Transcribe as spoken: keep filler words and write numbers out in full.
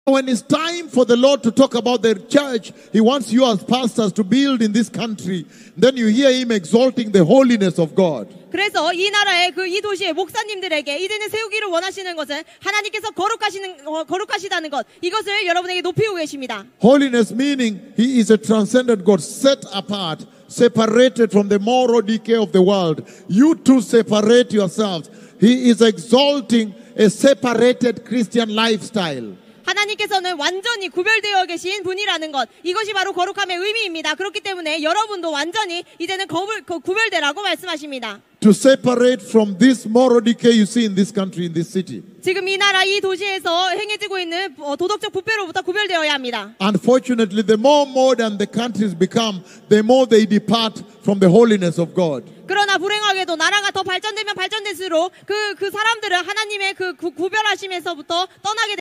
When it's time for the Lord to talk about the church He wants you as pastors to build in this country, then you hear Him exalting the holiness of God. 그래서 이 나라의 그 이 도시의 목사님들에게 이제는 세우기를 원하시는 것은 하나님께서 거룩하시는 어, 거룩하시다는 것, 이것을 여러분에게 높이고 계십니다. Holiness meaning He is a transcendent God, set apart, separated from the moral decay of the world. You too separate yourselves. He is exalting a separated Christian lifestyle. 하나님께서는 완전히 구별되어 계신 분이라는 것, 이것이 바로 거룩함의 의미입니다. 그렇기 때문에 여러분도 완전히 이제는 거불, 거, 구별되라고 말씀하십니다. To separate from this moral decay you see in this country, in this city. 지금 이 나라 이 도시에서 행해지고 있는 도덕적 부패로부터 구별되어야 합니다. Unfortunately, the more modern the countries become, the more they depart from the holiness of God. 그러나 불행하게도 나라가 더 발전되면 발전될수록 그, 그 사람들은 하나님의 그 구, 구별하심에서부터 떠나게 됩니다.